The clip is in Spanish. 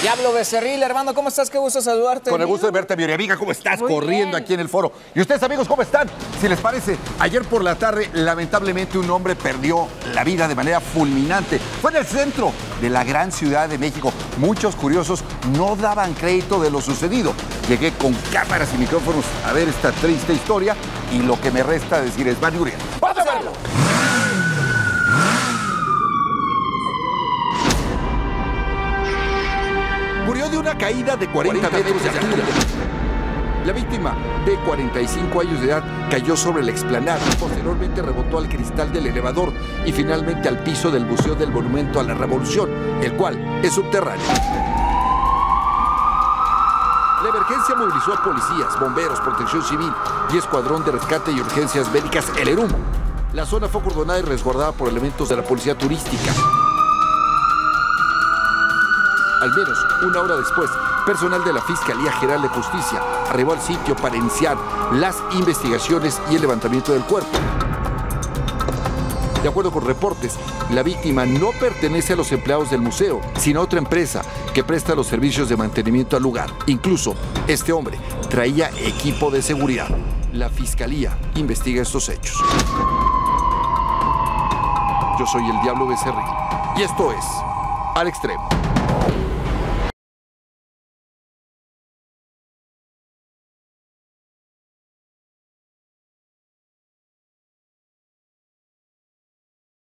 Diablo Becerril, hermano, ¿cómo estás? Qué gusto saludarte. Con el gusto de verte, mi amiga. ¿Cómo estás? Muy Corriendo bien. aquí en el foro. ¿Y ustedes, amigos, cómo están? Si les parece, ayer por la tarde, lamentablemente, un hombre perdió la vida de manera fulminante. Fue en el centro de la gran Ciudad de México. Muchos curiosos no daban crédito de lo sucedido. Llegué con cámaras y micrófonos a ver esta triste historia y lo que me resta decir es, Van Uriel. ¡Vamos a verlo! Murió de una caída de 40 metros de altura. La víctima, de 45 años de edad, cayó sobre la explanada. Posteriormente rebotó al cristal del elevador y finalmente al piso del Museo del Monumento a la Revolución, el cual es subterráneo. La emergencia movilizó a policías, bomberos, protección civil y escuadrón de rescate y urgencias médicas, el ERUM. La zona fue acordonada y resguardada por elementos de la policía turística. Al menos una hora después, personal de la Fiscalía General de Justicia arribó al sitio para iniciar las investigaciones y el levantamiento del cuerpo. De acuerdo con reportes, la víctima no pertenece a los empleados del museo, sino a otra empresa que presta los servicios de mantenimiento al lugar. Incluso, este hombre traía equipo de seguridad. La Fiscalía investiga estos hechos. Yo soy el Diablo Becerril y esto es Al Extremo.